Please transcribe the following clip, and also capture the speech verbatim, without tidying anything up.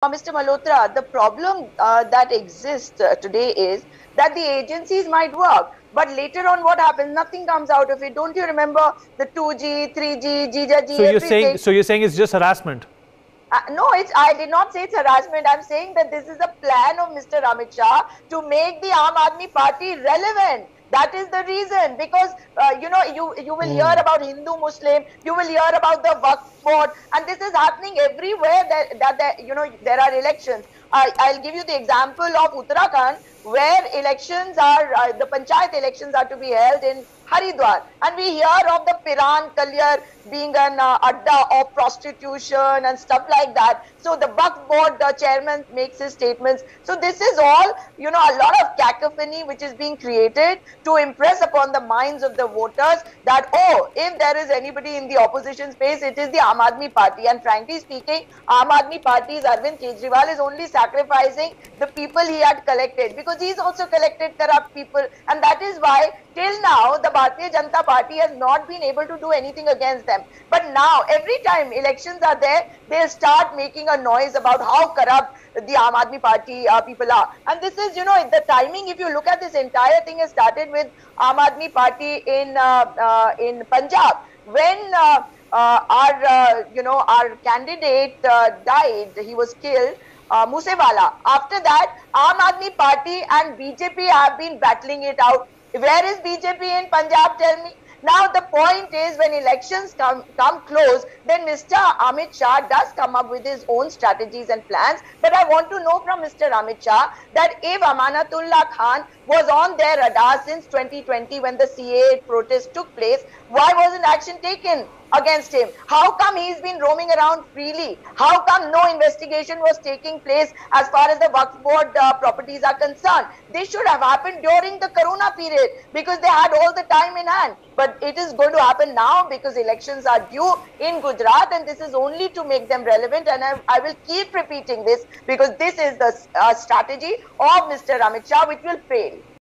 Uh, Mister Malhotra, the problem uh, that exists uh, today is that the agencies might work, but later on what happens? Nothing comes out of it. Don't you remember the two G, three G, Jija So G, you're saying, everything? so you're saying it's just harassment? Uh, no, it's. I did not say it's harassment. I'm saying that this is a plan of Mister Amit Shah to make the Aam Aadmi Party relevant. That is the reason, because uh, you know you you will hear Hmm. about Hindu Muslim, you will hear about the Waqf board, and this is happening everywhere that that, that you know there are elections. I, I'll give you the example of Uttarakhand, where elections are uh, the panchayat elections are to be held in Haridwar, and we hear of the Piran Kalyar being an uh, adda of prostitution and stuff like that. So the Waqf board uh, chairman makes his statements. So this is all, you know, a lot of cacophony which is being created to impress upon the minds of the voters that, oh, if there is anybody in the opposition space, it is the Aam Aadmi Party. And frankly speaking, Aam Aadmi Party's Arvind Kejriwal is only sacrificing the people he had collected, because he's also collected corrupt people, and that is why till now the Bharatiya Janata Party has not been able to do anything against them. But now every time elections are there, they'll start making a noise about how corrupt the Aam Aadmi Party uh, people are. And this is, you know, the timing, if you look at this entire thing, has started with Aam Aadmi Party in uh, uh, in Punjab, when uh, uh, our uh, you know our candidate uh, died, he was killed, uh, Musewala. After that, Aam Aadmi Party and B J P have been battling it out. Where is B J P in Punjab? Tell me. Now the point is, when elections come come close, then Mister Amit Shah does come up with his own strategies and plans. But I want to know from Mister Amit Shah that if Amanatullah Khan was on their radar since twenty twenty when the C A A protest took place, why wasn't action taken against him? How come he's been roaming around freely? How come no investigation was taking place as far as the Waqf board uh, properties are concerned? This should have happened during the Corona period, because they had all the time in hand. But it is going to happen now because elections are due in Gujarat, and this is only to make them relevant. And I, I will keep repeating this, because this is the uh, strategy of Mister Amit Shah, which will fail.